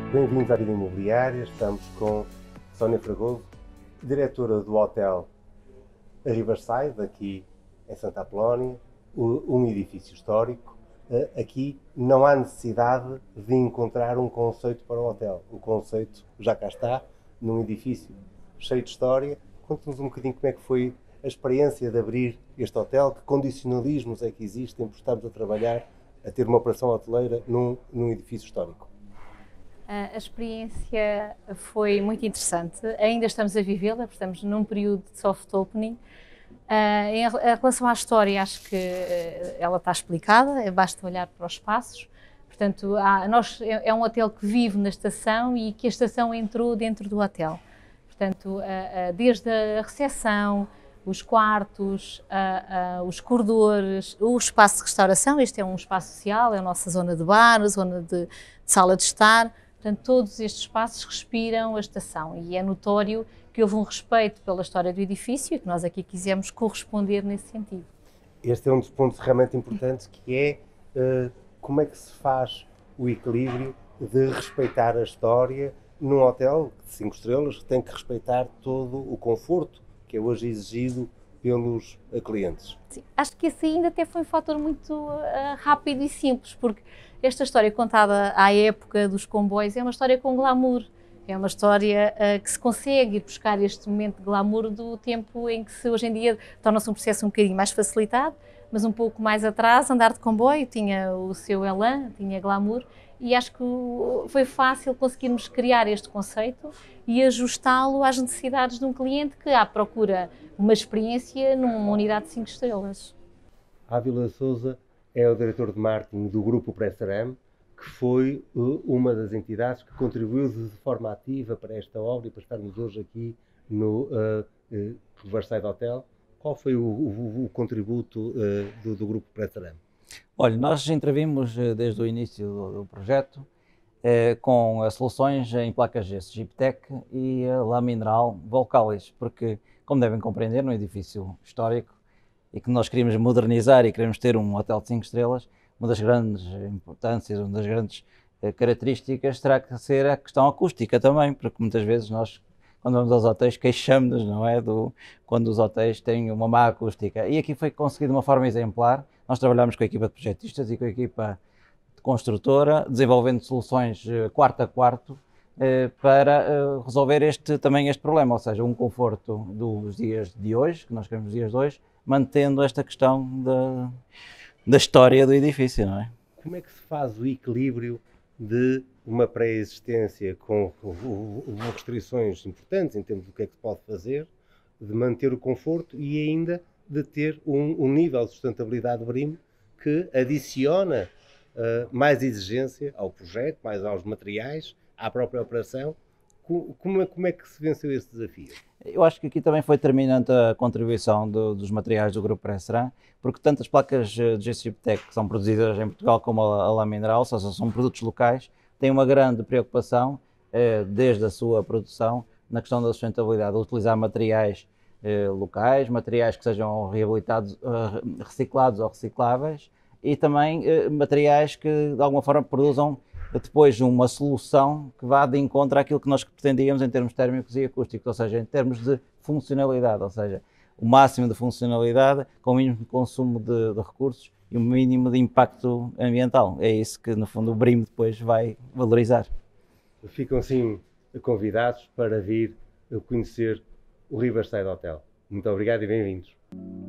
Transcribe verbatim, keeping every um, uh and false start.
Bem-vindos à Vida Imobiliária. Estamos com Sónia Fragoso, diretora do Hotel Riverside, aqui em Santa Apolónia, um edifício histórico. Aqui não há necessidade de encontrar um conceito para o hotel. O conceito já cá está, num edifício cheio de história. Conte-nos um bocadinho como é que foi a experiência de abrir este hotel, que condicionalismos é que existem por estarmos a trabalhar, a ter uma operação hoteleira num, num edifício histórico. A experiência foi muito interessante, ainda estamos a vivê-la, estamos num período de soft opening. Uh, em relação à história, acho que ela está explicada, basta olhar para os espaços. Portanto, há, nós, é um hotel que vive na estação e que a estação entrou dentro do hotel. Portanto, uh, uh, desde a recepção, os quartos, uh, uh, os corredores, o espaço de restauração, este é um espaço social, é a nossa zona de bar, a zona de, de sala de estar. Portanto, todos estes espaços respiram a estação e é notório que houve um respeito pela história do edifício e que nós aqui quisemos corresponder nesse sentido. Este é um dos pontos realmente importantes, que é uh, como é que se faz o equilíbrio de respeitar a história num hotel de cinco estrelas que tem que respeitar todo o conforto que é hoje exigido pelos uh, clientes. Sim, acho que esse ainda até foi um fator muito uh, rápido e simples, porque esta história contada à época dos comboios é uma história com glamour. É uma história uh, que se consegue ir buscar este momento de glamour do tempo em que se, hoje em dia torna-se um processo um bocadinho mais facilitado, mas um pouco mais atrás, andar de comboio tinha o seu elan, tinha glamour, e acho que foi fácil conseguirmos criar este conceito e ajustá-lo às necessidades de um cliente que à procura uma experiência numa unidade de cinco estrelas. Ávila Sousa é o diretor de marketing do Grupo Presseram, que foi uh, uma das entidades que contribuiu de forma ativa para esta obra e para estarmos hoje aqui no uh, uh, Riverside Hotel. Qual foi o, o, o contributo uh, do, do Grupo Presseram? Olha, nós intervimos uh, desde o início do, do projeto uh, com uh, soluções em placas gesso Giptec e uh, lã mineral Volcalis, porque, como devem compreender, num edifício histórico e que nós queríamos modernizar e queremos ter um hotel de cinco estrelas, uma das grandes importâncias, uma das grandes eh, características terá que ser a questão acústica também, porque muitas vezes nós, quando vamos aos hotéis, queixamos-nos, não é, do, quando os hotéis têm uma má acústica. E aqui foi conseguido de uma forma exemplar. Nós trabalhamos com a equipa de projetistas e com a equipa de construtora, desenvolvendo soluções eh, quarto a quarto eh, para eh, resolver este, também este problema, ou seja, um conforto dos dias de hoje, que nós queremos os dias de hoje, mantendo esta questão da da história do edifício, não é? Como é que se faz o equilíbrio de uma pré-existência com restrições importantes em termos do que é que se pode fazer, de manter o conforto e ainda de ter um, um nível de sustentabilidade B R I M que adiciona uh, mais exigência ao projeto, mais aos materiais, à própria operação? Como é, como é que se venceu esse desafio? Eu acho que aqui também foi determinante a contribuição do, dos materiais do Grupo Presseram, porque tanto as placas de gesso Giptec que são produzidas em Portugal como a, a lã mineral, ou seja, são produtos locais, têm uma grande preocupação, eh, desde a sua produção, na questão da sustentabilidade, de utilizar materiais eh, locais, materiais que sejam reabilitados, eh, reciclados ou recicláveis, e também eh, materiais que de alguma forma produzam depois uma solução que vá de encontro àquilo que nós pretendíamos em termos térmicos e acústicos, ou seja, em termos de funcionalidade, ou seja, o máximo de funcionalidade com o mínimo de consumo de, de recursos e o mínimo de impacto ambiental. É isso que, no fundo, o B R I M depois vai valorizar. Ficam, sim, convidados para vir conhecer o Riverside Hotel. Muito obrigado e bem-vindos.